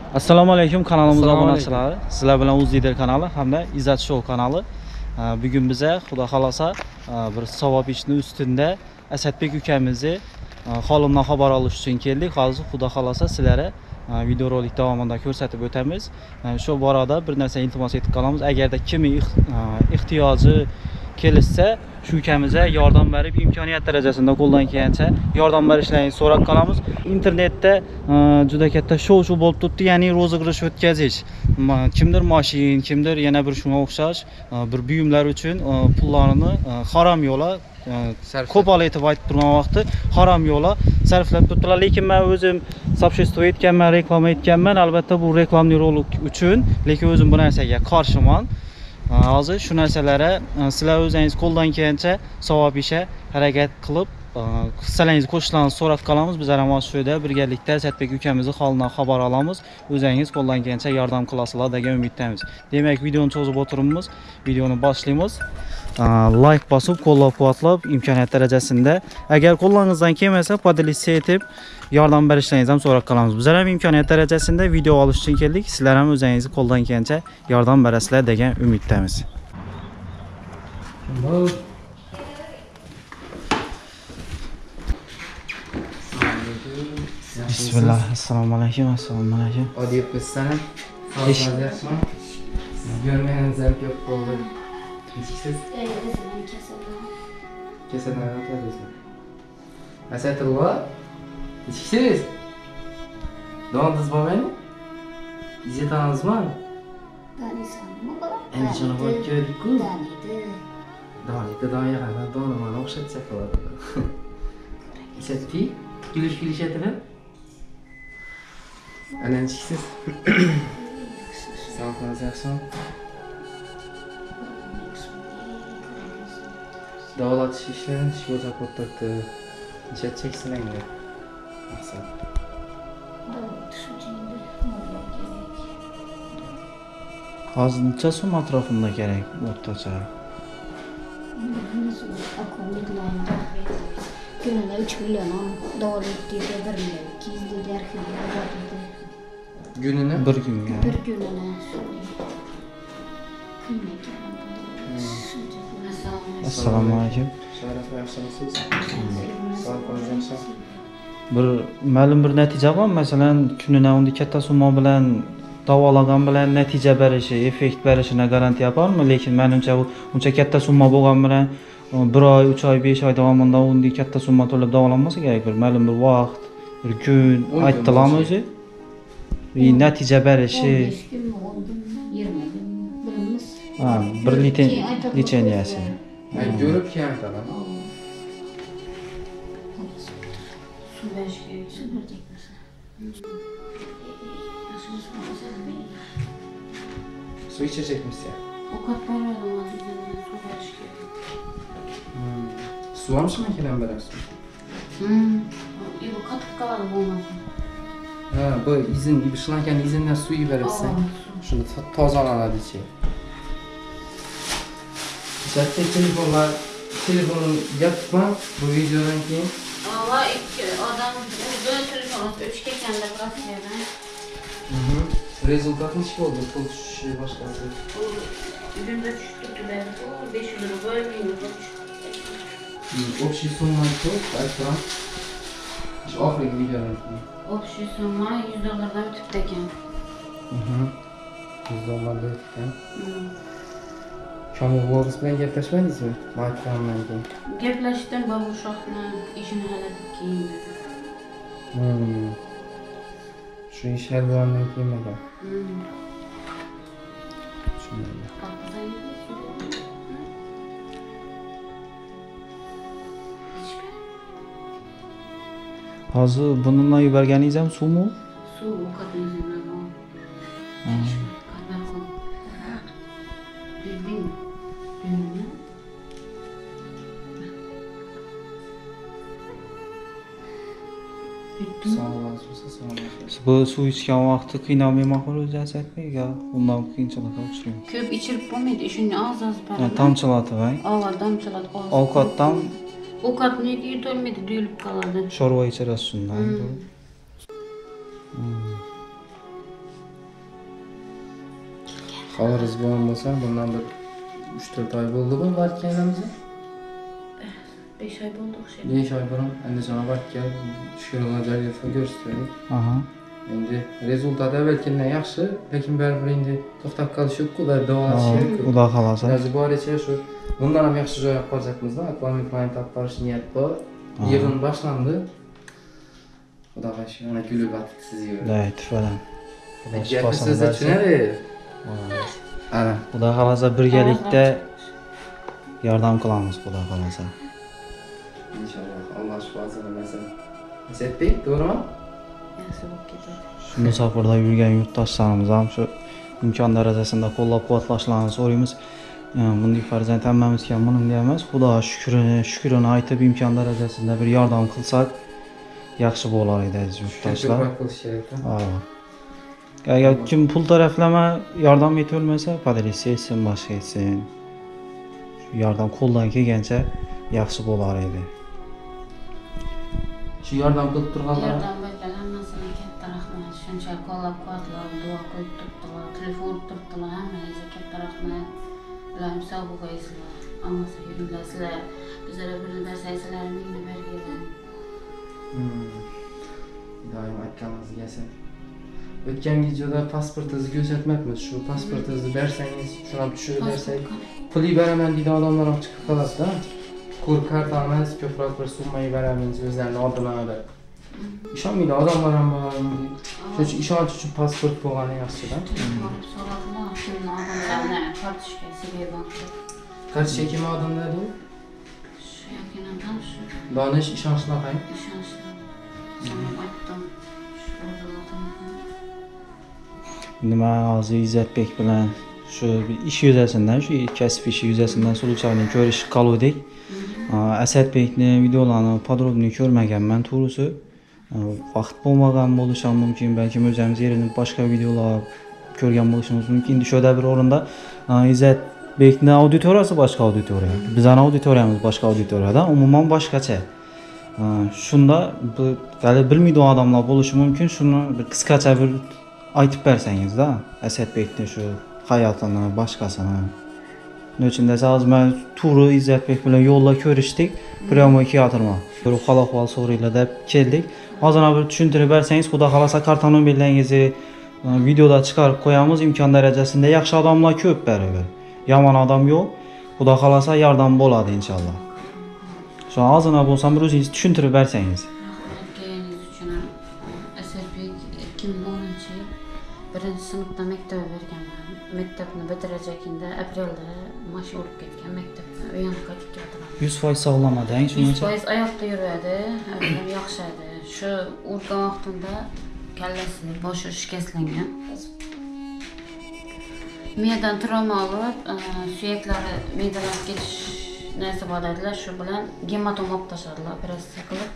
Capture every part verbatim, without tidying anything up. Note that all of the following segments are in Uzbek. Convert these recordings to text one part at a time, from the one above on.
Assalomu alaykum, kanalımıza Assalomu obunachilar. Sizlar bilan Uzlider kanali hamda Izzat Show kanali. Bugun biza xudo xolasa bir savob ishni ustida Asadbek ukamizni holimdan xabar olish uchun keldik. Hozir xudo xolasa sizlarga videorolik davomida ko'rsatib o'tamiz. Shu borada bir narsa iltimos etib qolamiz. Agarda kimning ehtiyoji kelishsa, shu ukamizga yordam berib, imkoniyat darajasida qo'ldan kelgancha yordam berishlaringizni so'rab qolamiz. Internetda juda katta shov-shuv bo'lib turibdi, ya'ni rozig'ish o'tkazish. Kimdir mashin, kimdir yana bir shunga o'xshash bir buyumlar uchun pullarini harom yo'la qo'pol etib aytib turgan vaqti harom yo'la sarflab turibdilar. Lekin men o'zim sabshestvo etganman, reklama etganman. Albatta bu reklamli rolik uchun, lekin o'zim bu narsaga qarshiman. Hozir shu narsalarga sizlar o'zingiz qo'ldan kelgancha savob ishga harakat qilib, hissalaringizni qo'shishlarni so'rab qolamiz. Bizlar ham shu yerda birgalikda Asadbek ukamizni holidan xabar olamiz. O'zingiz qo'ldan kelgancha yordam qilasizlar degan umiddamiz. Demak, videoni cho'zib o'tiribmiz. Videoni boshlaymiz. Like bosib, qo'llab-quvvatlab, imkoniyat darajasida. Agar qo'lingizdan kelmasa, podelitsiya etib yordam berishlaringizni ham so'rab qolamiz. Bizlar ham imkoniyat darajasida video olish uchun keldik. Sizlar ham o'zingizni qo'ldan kelgancha yordam berasizlar degan umiddamiz. Bismillah, assalomu alaykum, assalomu alaykum. Odiyib bizsan. Sog'ligingiz yaxshimi? Görmeyenizler ko'p bo'ldi. Nechsiz? Kasaldan o'tadingizmi? Asadullo? Nechsiz? Dondingiz bo'lmaymi? Izzat onangizmi? Danisanmi bola? Endi shuni qo'yib ko'rdik-ku. Daniydi. Doniydi, doniyani donimani o'xshatsa qoladi. Asadbek, kulish kulishatini? Ana nechsiz? Sog'ligingiz yaxshimi? Davolatish ishlarini shu o'zak o'tirdi. Necha cheksin endi? Maqsad. Davolatish uchun mablag' kerak. Hozir necha so'm atrofimda kerak o'rtacha? Akomliklarni kunida uch million davolaydi deydi, bir million ikki yuz deydi, arxivga bordi. Gününü? Bir kunga. Bir kunini kunga. Assalomu alaykum. Sharaf yaxshimisiz? Sog'ligingiz yaxshimi? Bir ma'lum bir natija bor, masalan, kunidan unda katta summa bilan davolagan bilan natija berishi, effekt berishini garantiya bormi? Lekin menimcha u uncha katta summa bo'lgan bilan bir oy, uch oy, besh oy davomida unda katta summa to'lab davolanmasa kerak, bir ma'lum bir vaqt, bir kun aytdilarmi o'zi? Bir natija berishi. o'n besh kun, o'n kun, yigirma kun bilamiz. Ha, bir litseniyasi. Ay, görüp ki aytaman. Su berish kerak, su berdik bo'lsa. Su içecekmişsin. Ovqat beradigan su berish kerak. Su olmuş mu makinan berarsin? Hmm. Bu qattiq qoladi bo'lmasa. Ha, bu izin, ishlangan izindan suv berarsan. Shunda tozalanadi ichi. Zaten telefonlar, telefonu yapma bu videodan keyin. Ava ikki odam o'zi telefon uch ketganda profiyadan. Mhm. Rezultat nechta bo'ldi? Pul tushishi boshqasi. Günde tushdi berdi. besh yuz ruble minus. Общий summa çok, aytram. Shu oxirgi videodan keyin. Общий summa yuz dollardan o'tibdi ekan. Mhm. yuz dollardan o'tgan. Kamol Boris bilan gaplashmadingizmi? Maytxondan keyin. Gaplashdim, bu shoxni ishini hallatib keyin. Hmm. Shu ish hal bo'lgandan keyin ekan. Hmm. Tushundim. Hozir bundan yuborganingiz ham suvmi? Suv ovqatingizni bor. Qadar qil. Bilding? Bildingmi? Sağ olasın, sağ olasın. Bu suv ichgan vaqti qiynalmayman o'zi Asadbek, undan qiyinchilikqa uchrayman. Ko'p ichirib bo'lmaydi, shuni oz-oz baraman. Tomchilatib, ha? Ava tomchilat oz. Ovqatdan Ovqatni yutolmaydi, tuyulib qoladi. sho'rva ichirasiz shundan. Kalırız bu olmasa bundan bir üç dört ay oldu mu var kendimize? beş ay bo'ldi o'xshaydi. beş ay burun Andijonga borib kelib Shukronlar jariyatini ko'rsatdik. Aha. Endi rezultat avvalgidan yaxshi, lekin baribir endi to'xtab qolish yo'q-ku, ular davolash Aa, kerak-ku. Xudo xolasa. Iloji boricha shu bundan ham yaxshi joy olib qo'yapmiz-da, akvarium plant olib borish niyat bor. Yig'in boshlandi. Xudoga shukr, ana kulib yotibdi sizga. Day, tifadan. Xudo Gapni shifosini siz bersin. tushunadi. Ana. Xudo xolasa birgalikda yordam qilamiz, Xudo xolasa. İnşallah Allah şifasını versin. Asadbek, to'g'rimi? Yaxshi bo'lib ketadi. Shu musofirda yurgan yurtdoshlarimiz ham shu imkon darajasida qo'llab-quvvatlashlarini so'raymiz. Bunday farzand hammamizga ham buning deymiz. Xudo shukrini, shukrini aytib imkon darajasida bir yordam qilsak yaxshi bo'lar edi aziz yurtdoshlar. Ko'proq qilish kerak-da. Agar kim pul taraflama yordam etolmasa, podresi etsin, boshqa etsin. Shu yordam qo'ldan kelgancha yaxshi bo'lar edi. Shu yordam qilib turganlar Yordam bergan hammasiga katta rahmat. Shuncha qo'llab-quvvatlab, duo qo'yib turibdilar, telefon urib turibdilar. Hammangizga katta rahmat. Ilohim sog' bo'lgaysizlar. Ammasi yuringlar sizlar. Bizlarga bir narsa sizlar mingni bergan. doim aytganimizga esa. O'tgan videoda pasportingizni ko'rsatmayapmiz. Shu pasportingizni bersangiz, shuni ham tushirib bersak, puli beraman deydigan odamlar ham chiqib qoladi-da. Kur kartamiz, ko'proq bir summa beramiz o'zlarini oldidan olib. İşonmaydi odamlar ham bor. Shuning uchun ishonch uchun pasport bo'lgani yaxshi-da. Borib so'radilar, kimni odamlarni kartochkasiga bankda. Kartochka kim odamlar bu? Shu yakinam ham shu. Donish ishonchli qay. Ishonchli. Sana aytdim. Shu orada Nima hozir Izzatbek bilan shu ish yuzasidan, shu kasb ishi yuzasidan suluchani ko'rishib qoldik. Asadbekni videolarini podrobni ko'rmaganman, to'g'risi. Vaqt bo'lmagan bo'lishi ham mumkin, balki o'zimiz erinib boshqa videolar ko'rgan bo'lishimiz mumkin. Shuda bir o'rinda Izzatbekni auditoriyasi boshqa auditoriya, bizning auditoriyamiz boshqa auditoriyada, umuman boshqacha. Shunda hali bilmaydigan odamlar bo'lishi mumkin. Shuni bir qisqacha bir aytib bersangiz-da, Asadbekni shu hayotini, boshqasini. Nechunda hozir men to'g'ri Izzatbek bilan yo'lda ko'rishdik, pryamoy teatrma. Bir xalaqval so'raylar deb keldik. Hozir bir tushuntirib bersangiz, xudo xolasa karton nomerlaringizni videoda chiqarib qo'yamiz. Imkon darajasida yaxshi odamlar ko'p baribir. Yomon odam yo'q. Xudo xolasa yordam bo'ladi inshaalloh. Shu hozirna bo'lsam bir o'zingiz tushuntirib bersangiz. Rahmatligingiz uchun Asadbek ikki ming o'ninchi yil birinchi sinfda maktabga berganman. Maktabni bitirajagimda aprelda mashina urib ketgan maktabdan. U yana qaytib keldim. yuz foiz sog'lamading, yuz shuncha. foiz oyoqda yuradi, ham yaxshi edi. Shu urgan vaqtimda kallasi, boshi shikastlangan. Miyadan travma olib, suyaklari miyadan ketish narsa bor dedilar. Shu bilan gematom olib tashladilar, operatsiya qilib.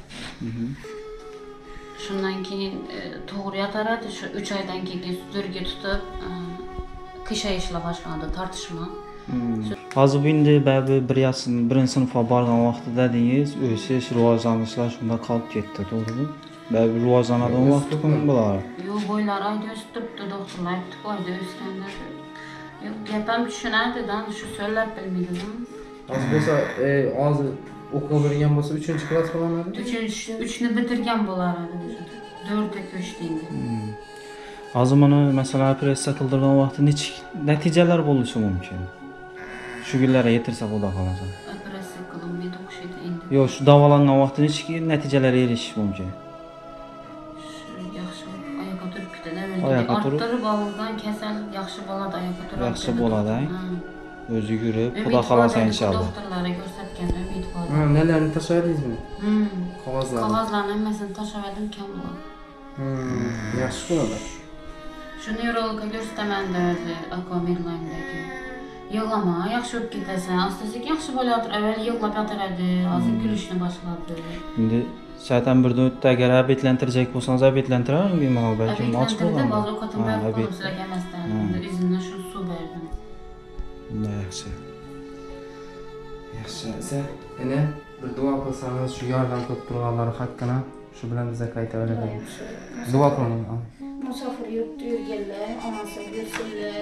Shundan keyin to'g'ri yotaradi. Shu uch oydan keyin sudurga tutib, qishayishlar boshlandi, tortishma. Hozir bu endi baribir bir yashin, birinchi sinfga borgan vaqtida dedingiz, o'sish, rivojlanishlar shunda qolib ketdi, to'g'rimi? Baribir rivojlanadigan vaqt-ku bular. Yo'q, bo'ylar oyda o'sib turibdi, doktorlar aytdi, oyda o'sganda. Yo'q, gapim tushunadi-da, shu so'zlab bilmaydi-da. Hozir bo'lsa, hozir o'qigan bo'lsa uchinchi klass bo'ladimi? uchinchi uchni bitirgan bo'lar edi. to'rtga ko'chdi endi. Hozir buni masalan operatsiya qildirgan vaqtda nechta natijalar bo'lishi mumkin? Shu kunlarga yetirsa xudo xolasa. Operatsiya qilinmaydi o'xshaydi endi. Yo'q, shu davolangan vaqtda nechta natijalarga erishish mumkin? Shu yaxshi oyoqqa turib ketadi. Oyoqqa turib? Orttirib olgan kasal yaxshi bo'ladi, oyoqqa turib. Yaxshi bo'ladi, o'zi yurib, xudo xolasa inshaalloh. Doktorlarga ko'rsatganda umid bor. Ha, nelarni tashladingizmi? Hmm. Qog'ozlarni. Qog'ozlarni hammasini tashladim, kam bo'ladi. Hmm, yaxshi bo'ladi. Shu neurologga ko'rsataman dedi, Akomirlandagi. Yig'lama, yaxshi bo'lib ketasan. Asta-sekin yaxshi bo'layotir. Avval yig'lab yotaradi, hozir kulishni boshladi. Endi shayton birdan o'tdi, agar obetlantirajak bo'lsangiz obetlantiravering, bemalol balki ochib bo'ladi. Hozir o'qatim berib qo'ydim sizlarga emasdan. Izindan shu suv berdim. Yaxshi. Yaxshi. Sen ene bir duo qilsangiz shu yordam qilib turganlar haqqini shu bilan bizga qaytaveradi. Duo qiling. Musofir yurtda yurganlar, onasi yursinlar,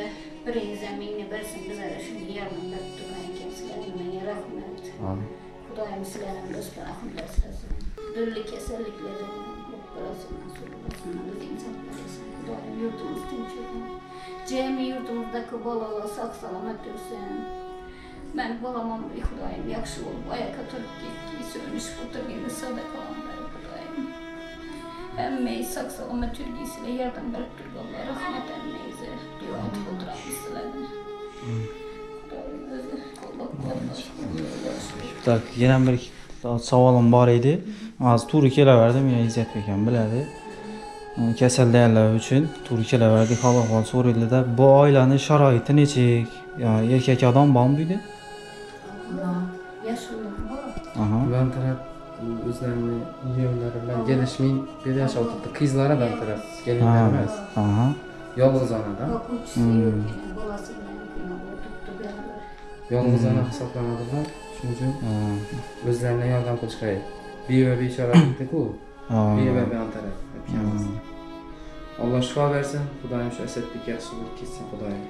bir zemini versin bize de şimdi yardım verip durmayın kimselerine rahmet. Amin. Kudayım sizlerin dostlar ahmet eslesin. Dürlü keserlikleri burasından sorulmasından biz insan verirsin. Kudayım yurdumuz tinçelim. Cemi yurdumuzdaki balalar sağ salamet dursun. Ben balamam bir Kudayım yakşı olup ayak atıp gitti. Sönmüş kurtargını sadakalan beri Kudayım. Emmeyi sağ salamet türgisiyle yardım verip durganlar rahmet emmeyze. Dua et kudramız sizlerine. Kudayım özü kollak kollak. Tak, yana bir savolim bor edi. Hozir to'g'ri kelaverdi, men Izzat akam biladi. Kasallanlar uchun to'g'ri kelaverdik. Havo-hol so'raydi-da, bu oilaning sharoiti nechik? Yani erkak odam bormi bu yerda? Yaşlılığım var. Aha. Ben taraf özlerini yiyonları bilen gelişmeyi bir yaş oturttu. Kızlara ben taraf gelinler emas. Aha. Yolg'iz onada. Bakuvchisi Hmm. yok yani bolasi bilan kino o'tiribdi beraber. Yolg'iz ona hisoblanadilar. Shuning uchun Ha. o'zlariga yordam qilishga beva bechora bitta-ku. Ha. Beva bilan taraf aytganmiz. Alloh shifo bersin. Xudoyim shu Asadbek yaxshi bo'lib ketsin Xudoyim.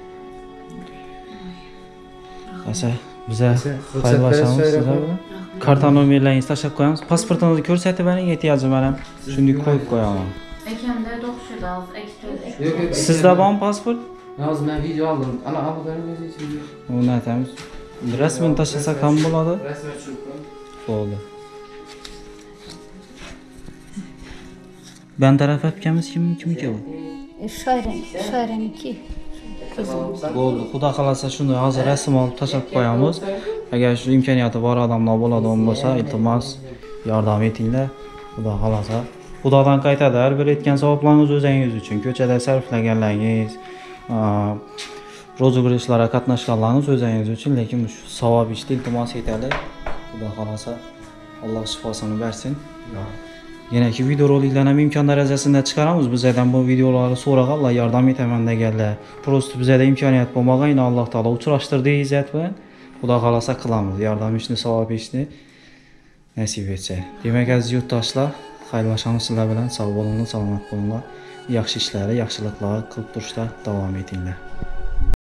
Asa, biza Asa, ruxsat xayrlashamiz berasiz, sizlar Shoyroq bilan. Karta nomerlaringizni tashlab qo'yamiz. Pasportingizni ko'rsatib bering, ehtiyojim men ham shunday qo'yib qo'yaman. Ekamda doktorda az ektor. Yo'q, yo'q. Sizda bormi pasport? Hozir men video oldim. Ana Abu Dhabi ichida. Uni aytamiz. Rasmini tashlasak ham bo'ladi. Rasman tushib qo'y. Bo'ldi. Ben taraf akamiz kim kim keldi? Shoiram, shoiramniki. Bo'ldi. Xudo xolasa shuni hozir rasm olib tashlab qo'yamiz. Agar shu imkoniyati bor odamlar bo'ladigan bo'lsa, iltimos yordam etinglar. Xudo xolasa. Xudodan qaytadi. Har bir etgan savoblaringiz o'zingiz uchun. Ko'chada sarflaganlaringiz, rozıgırışlara qatnashganlaringiz o'zingiz uchun, lekin shu savob ishni iltimos etadi. Xudo xolasa Alloh shifosini bersin. Yana ki video roliklarni ham imkon darajasida chiqaramiz. Bizlardan bu videolarni so'raganlar, yordam etaman deganlar. Prosta bizlarda imkoniyat bo'lmagan, Alloh taolo uchrashtirdi Izzat bilan. Xudo xolasa qilamiz. Yordam ishni, savob ishni nasib etsa. Demak, aziz yurtdoshlar, xayrlashamiz sizlar bilan. Sog' bo'linglar, salomat bo'linglar. Yaxshi ishlarni, yaxshiliklarni qilib turishda davom etinglar.